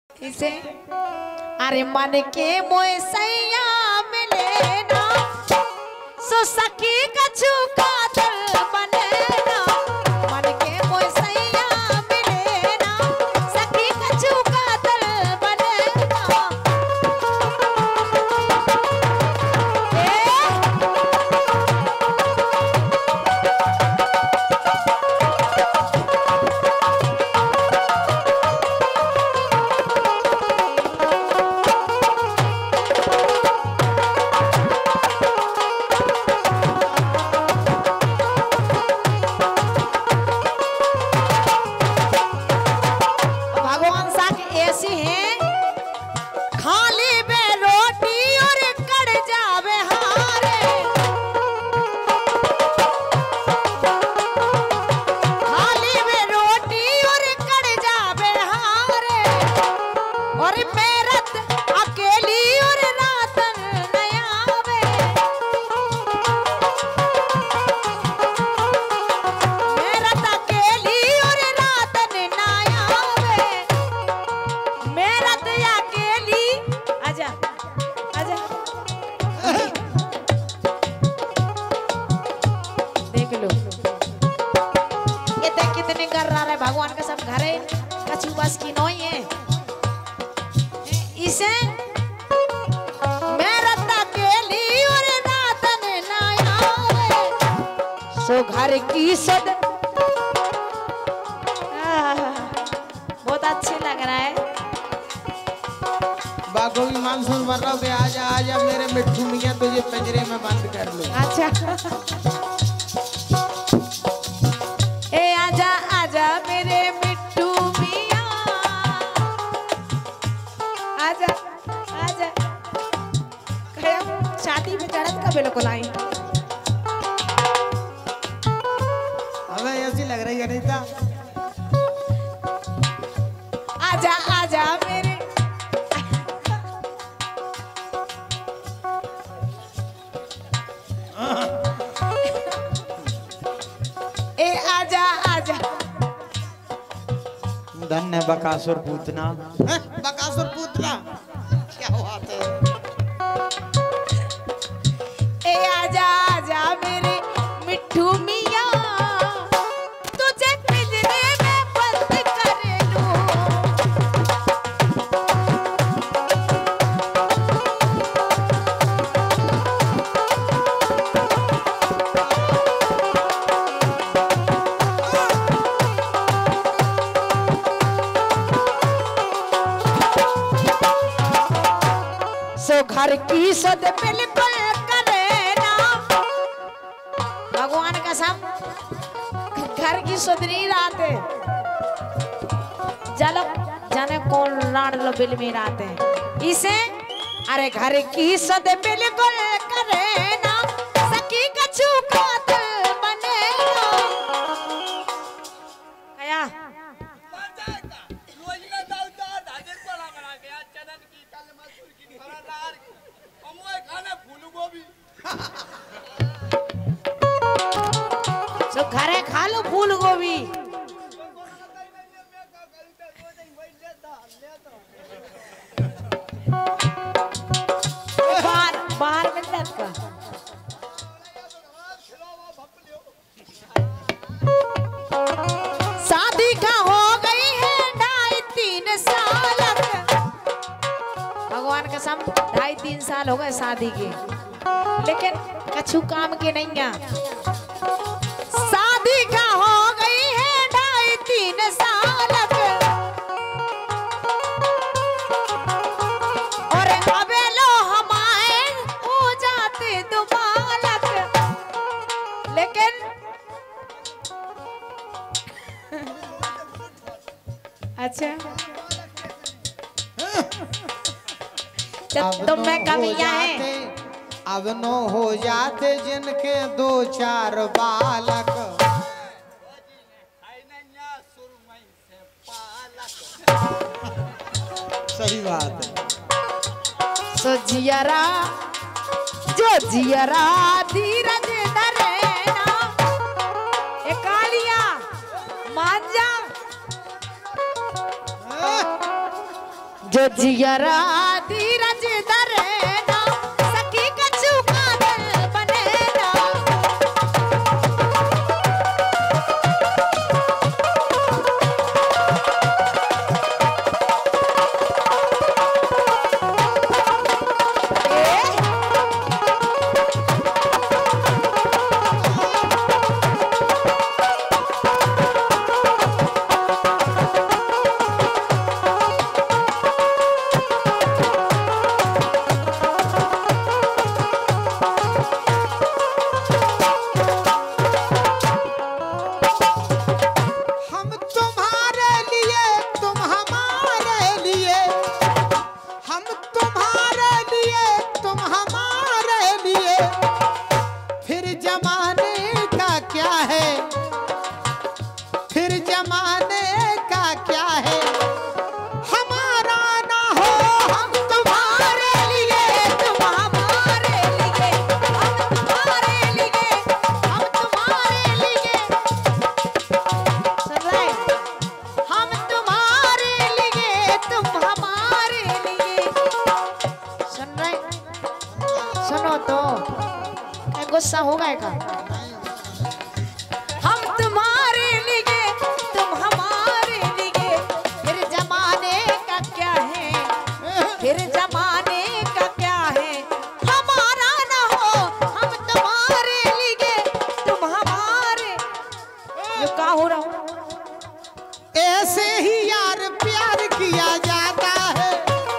इसे अरे मन के मोए सैया मिले ना सो सखी कछु का दिल बने ना मन के मोए सैया मिले ना सखी कछु का दिल बने ना भगवान का सब घरे कछु बस की नहीं है इसे मेरा तकेली और रातन नया सो घर की सद बहुत अच्छे लग रहा है बागों की मानसून भर रहा हूँ आजा आजा मेरे मिट्टू मियां तुझे पिंजरे में बंद कर लूं। अच्छा ए आजा आजा मेरे मिट्टू मियां आजा आजा शादी में चढ़त का बिल्कुल आई हमें ऐसी लग रही है अनीता आजा आजा मेरे ए आजा आजा धन्य बकासुर पूतना बकासुर पूतना क्या बात है ए आजा आजा मेरे मिट्टू मियां तुझे पिंजरे में बंद कर लूं सो घर की सद बिल्कुल करे ना भगवान कसम घर की सुध नहीं रहते चलो जाने कौन राड लो बिल में रहते हैं इसे अरे घर की सद बिल्कुल करे ना सखी कछु का दिल बने क्या तो घरे खा लो फूल गोभी बाहर बाहर मिलता का शादी का हो गई है 2.5-3 साल भगवान कसम 2.5-3 साल हो गए शादी के लेकिन कछु काम के नहीं है शादी का हो गई है 2.5-3 साल और अबे लो हमारे हो जाते दुबालक लेकिन अच्छा तो मैं कमियां हैं अब नो हो जाते जिनके 2-4 बालक सही बात है सो जियरा जो जियरा धीरज धरे ना ए कालिया मान जा जो जियरा धीरज धरेना सखी कछु का दिल बनेना। गुस्सा हो गए का? हम तुम्हारे लिए तुम हमारे लिए, फिर जमाने का क्या है, फिर जमाने का क्या है, हमारा ना हो हम तुम्हारे लिए तुम हमारे। ये क्या हो रहा हूँ? ऐसे ही यार प्यार किया जाता है,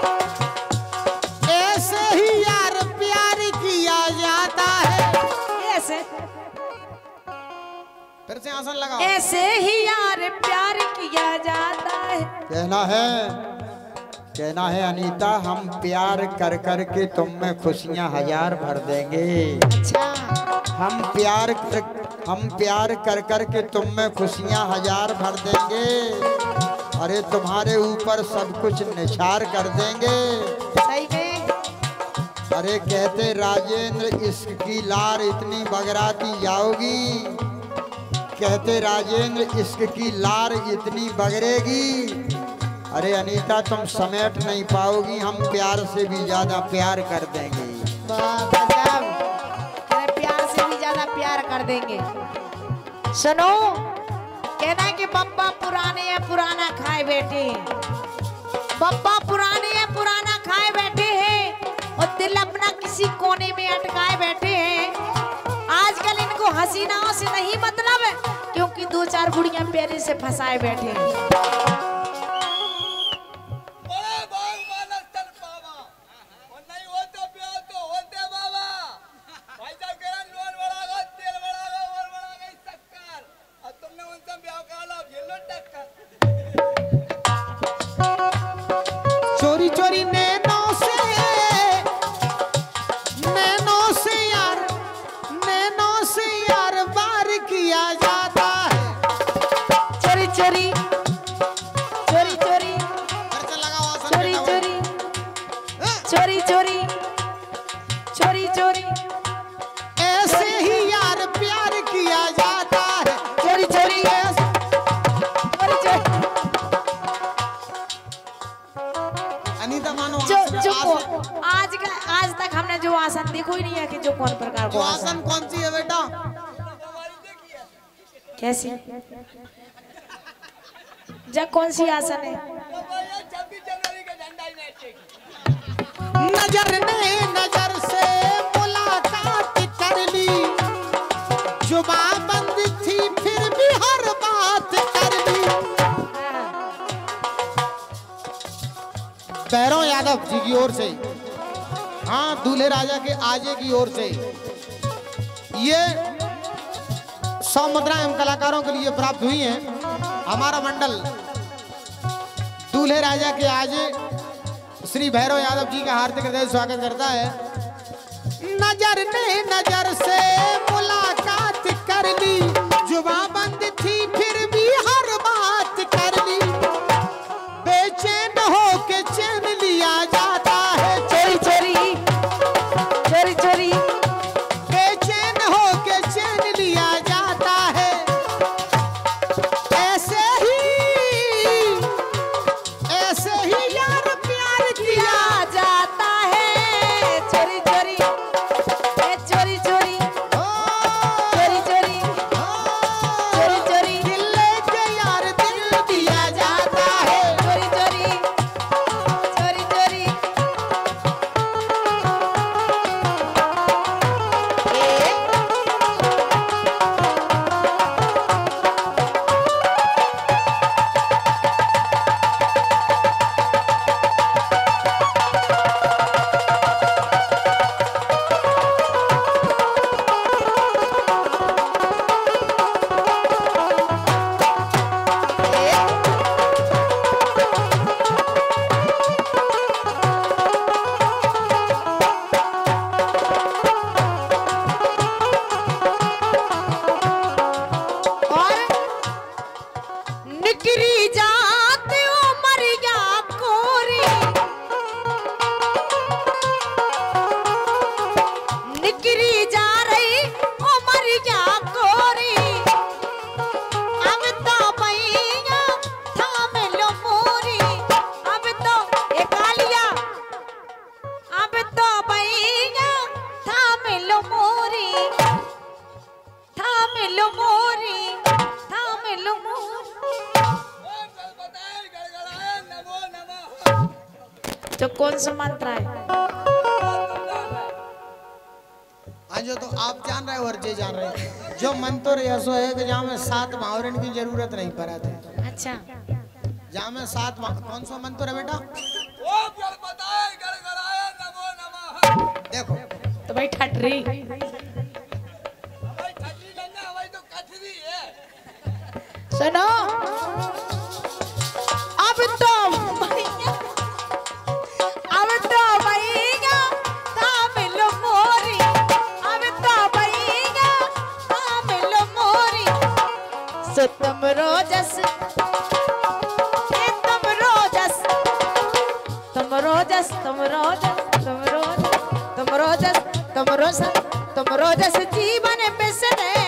ऐसे ही यार प्यार किया जाता है। ऐसे फिर से आसन लगाओ। ऐसे ही यार प्यार किया जाता है। कहना है अनीता, हम प्यार कर कर के तुम में खुशियां हजार भर देंगे। अच्छा, हम प्यार कर कर के तुम में खुशियां हजार भर देंगे। अरे तुम्हारे ऊपर सब कुछ निछार कर देंगे। सही में। अरे कहते राजेंद्र इश्क की लार इतनी बगराती जाओगी, कहते राजेंद्र इश्क की लार इतनी बगरेगी। अरे अनीता तुम समेट नहीं पाओगी, हम प्यार से भी ज्यादा प्यार कर देंगे। गजब, प्यार से भी ज्यादा प्यार कर देंगे। सुनो, कहना है कि बब्बा पुराने हैं पुराना खाए बैठे हैं, बब्बा पुराने हैं पुराना खाए बैठे हैं और दिल अपना किसी कोने में अटकाए बैठे हैं। आजकल इनको हसीनाओं से नहीं मतलब है, क्योंकि दो चार बुढ़ियां पैरे से फंसाए बैठे हैं। चोरी चोरी नैनों से यार वार किया जाता है। चोरी चोरी चोरी चोरी खर्चा लगाओ आसन चोरी लगाओ। चोरी चोरी चोरी चोरी चोरी ऐसे ही यार प्यार किया जाता है। चोरी चोरी चोरी चोरी। अनीता मानो जो आसन- आज तक हमने जो आसन देखो ही नहीं है कि जो कौन प्रकार जो को आसन कौन सी है बेटा? कैसी जब कौन सी आसन है? नजर ने नजर से मुलाकात कर ली, जुबान बंद थी फिर भी हर बात कर ली। भैरव यादव जी की ओर से, हाँ दूल्हे राजा के आजे की ओर से ये 100 मुद्राएं हम कलाकारों के लिए प्राप्त हुई हैं। हमारा मंडल दूल्हे राजा के आजे श्री भैरव यादव जी का हार्दिक हृदय स्वागत करता है। नजर ने नजर से मुलाकात कर ली, जुबान बंद थी फिर भी हर बात कर ली। बेचैन हो के चैन लिया जाता है। चोरी चोरी चोरी चोरी बेचैन हो के चैन लिया जाता है। ऐसे ही यार तो कौन सा मंत्र है? जो तो आप जान रहे हो और जे जान रहे हैं। जो मंत्र ऐसो है कि जहाँ में 7 महावरण की जरूरत नहीं पड़ा थे। अच्छा, जहाँ में 7 कौन सा मंत्र है बेटा? देखो तो भाई ठटरी। सुनो, अब तो भैया तामिल मोरी, अब तो भैया तामिल मोरी। सो तुम रोजस, तुम रोजस, तुम रोजस, तुम रोजस, तुम रोजस, तुम रोजस, तुम रोजस, तुम रोजस जीवन बिसरे